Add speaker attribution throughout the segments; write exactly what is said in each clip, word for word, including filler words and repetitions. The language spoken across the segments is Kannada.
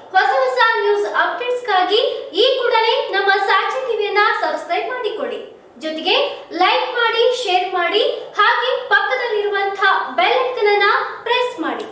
Speaker 1: ಹೊಸ ಹೊಸ ನ್ಯೂಸ್ ಅಪ್ಡೇಟ್ಸ್ಗಾಗಿ ಈ ಕೂಡಲೇ ನಮ್ಮ ಸಾಕ್ಷಿ ಟಿವಿಯನ್ನ ಸಬ್ಸ್ಕ್ರೈಬ್ ಮಾಡಿಕೊಳ್ಳಿ. ಜೊತೆಗೆ ಲೈಕ್ ಮಾಡಿ, ಶೇರ್ ಮಾಡಿ, ಹಾಗೆ ಪಕ್ಕದಲ್ಲಿರುವಂತಹ ಬೆಲ್ ಐಕಾನ್ ಅನ್ನು ಪ್ರೆಸ್ ಮಾಡಿ.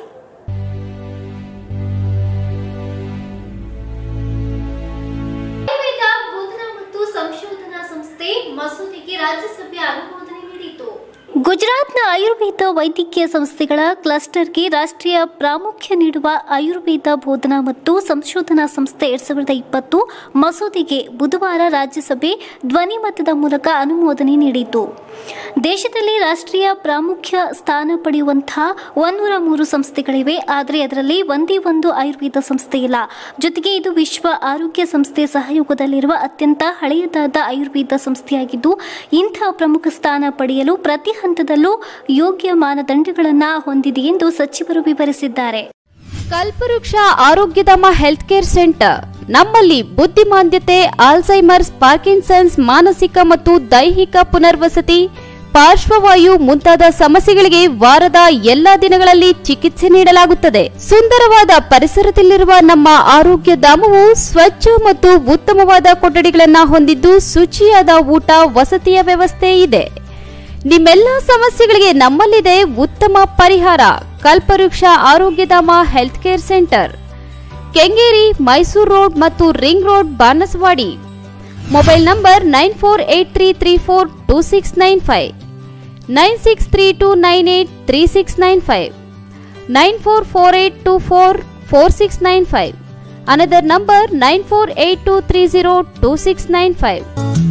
Speaker 1: ಆಯುರ್ವೇದ ಬೋಧನಾ ಮತ್ತು ಸಂಶೋಧನಾ ಸಂಸ್ಥೆ ಮಸೂದೆಗೆ ರಾಜ್ಯಸಭೆ ಅನುಮೋದನೆ ನೀಡಿತು. ಗುಜರಾತ್ನ ಆಯುರ್ವೇದ ವೈದ್ಯಕೀಯ ಸಂಸ್ಥೆಗಳ ಕ್ಲಸ್ಟರ್ಗೆ ರಾಷ್ಟ್ರೀಯ ಪ್ರಾಮುಖ್ಯ ನೀಡುವ ಆಯುರ್ವೇದ ಬೋಧನಾ ಮತ್ತು ಸಂಶೋಧನಾ ಸಂಸ್ಥೆ ಎರಡ್ ಸಾವಿರದ ಇಪ್ಪತ್ತು ಮಸೂದೆಗೆ ಬುಧವಾರ ರಾಜ್ಯಸಭೆ ಧ್ವನಿಮತದ ಮೂಲಕ ಅನುಮೋದನೆ ನೀಡಿತು. ದೇಶದಲ್ಲಿ ರಾಷ್ಟ್ರೀಯ ಪ್ರಾಮುಖ್ಯ ಸ್ಥಾನ ಪಡೆಯುವಂತಹ ಒಂದೂರ ಮೂರು ಸಂಸ್ಥೆಗಳಿವೆ. ಆದರೆ ಅದರಲ್ಲಿ ಒಂದೇ ಒಂದು ಆಯುರ್ವೇದ ಸಂಸ್ಥೆ ಇಲ್ಲ. ಜೊತೆಗೆ ಇದು ವಿಶ್ವ ಆರೋಗ್ಯ ಸಂಸ್ಥೆ ಸಹಯೋಗದಲ್ಲಿರುವ ಅತ್ಯಂತ ಹಳೆಯದಾದ ಆಯುರ್ವೇದ ಸಂಸ್ಥೆಯಾಗಿದ್ದು, ಇಂಥ ಪ್ರಮುಖ ಸ್ಥಾನ ಪಡೆಯಲು ಪ್ರತಿ ಹಂತದಲ್ಲೂ ಯೋಗ್ಯ ಮಾನದಂಡಗಳನ್ನು ಹೊಂದಿದೆ ಎಂದು ಸಚಿವರು ವಿವರಿಸಿದ್ದಾರೆ.
Speaker 2: ಕಲ್ಪವೃಕ್ಷ ಆರೋಗ್ಯಧಾಮ ಹೆಲ್ತ್ ಕೇರ್ ಸೆಂಟರ್ ನಮ್ಮಲ್ಲಿ ಬುದ್ಧಿಮಾಂದ್ಯತೆ, ಆಲ್ಝೈಮರ್ಸ್, ಪಾರ್ಕಿನ್ಸನ್ಸ್, ಮಾನಸಿಕ ಮತ್ತು ದೈಹಿಕ ಪುನರ್ವಸತಿ, ಪಾರ್ಶ್ವವಾಯು ಮುಂತಾದ ಸಮಸ್ಯೆಗಳಿಗೆ ವಾರದ ಎಲ್ಲಾ ದಿನಗಳಲ್ಲಿ ಚಿಕಿತ್ಸೆ ನೀಡಲಾಗುತ್ತದೆ. ಸುಂದರವಾದ ಪರಿಸರದಲ್ಲಿರುವ ನಮ್ಮ ಆರೋಗ್ಯ ಧಾಮವು ಸ್ವಚ್ಛ ಮತ್ತು ಉತ್ತಮವಾದ ಕೊಠಡಿಗಳನ್ನು ಹೊಂದಿದ್ದು, ಶುಚಿಯಾದ ಊಟ ವಸತಿಯ ವ್ಯವಸ್ಥೆ ಇದೆ. ನಿಮ್ಮೆಲ್ಲ ಸಮಸ್ಯೆಗಳಿಗೆ ನಮ್ಮಲ್ಲಿದೆ ಉತ್ತಮ ಪರಿಹಾರ. Kalpavriksha Arogyadhama health care centre, Kengeri, Mysore road ಮತ್ತು ring road, Banaswadi. Mobile number nine four eight three three four two six nine five, nine six three two nine eight three six nine five, nine four four eight two four four six nine five. Another number nine four eight two three zero two six nine five.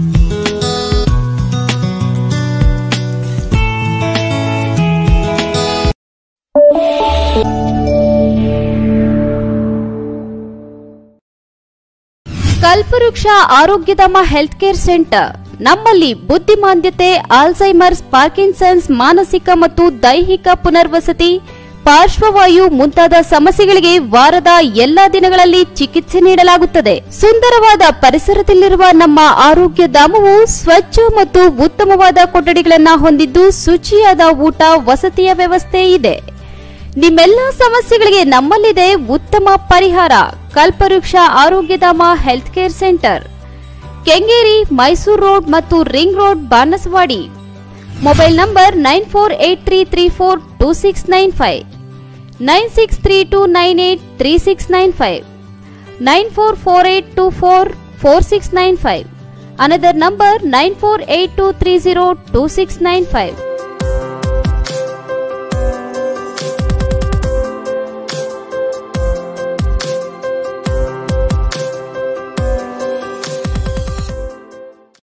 Speaker 2: Kalpavriksha Arogyadhama health care centre ನಮ್ಮಲ್ಲಿ ಬುದ್ಧಿಮಾಂದ್ಯತೆ, ಆಲ್ಝೈಮರ್ಸ್, ಪಾರ್ಕಿನ್ಸನ್ಸ್, ಮಾನಸಿಕ ಮತ್ತು ದೈಹಿಕ ಪುನರ್ವಸತಿ, ಪಾರ್ಶ್ವವಾಯು ಮುಂತಾದ ಸಮಸ್ಯೆಗಳಿಗೆ ವಾರದ ಎಲ್ಲಾ ದಿನಗಳಲ್ಲಿ ಚಿಕಿತ್ಸೆ ನೀಡಲಾಗುತ್ತದೆ. ಸುಂದರವಾದ ಪರಿಸರದಲ್ಲಿರುವ ನಮ್ಮ ಆರೋಗ್ಯ ಧಾಮವು ಸ್ವಚ್ಛ ಮತ್ತು ಉತ್ತಮವಾದ ಕೊಠಡಿಗಳನ್ನು ಹೊಂದಿದ್ದು, ಶುಚಿಯಾದ ಊಟ ವಸತಿಯ ವ್ಯವಸ್ಥೆ ಇದೆ. ನಿಮ್ಮೆಲ್ಲ ಸಮಸ್ಯೆಗಳಿಗೆ ನಮ್ಮಲ್ಲಿದೆ ಉತ್ತಮ ಪರಿಹಾರ. Kalpavriksha Arogyadhama health care centre, Kengeri, Mysore road ಮತ್ತು ring road, Banaswadi. Mobile number nine four eight three three four two six nine five, nine six three two nine eight three six nine five, nine four four eight two four four six nine five. Another number nine four eight two three zero two six nine five.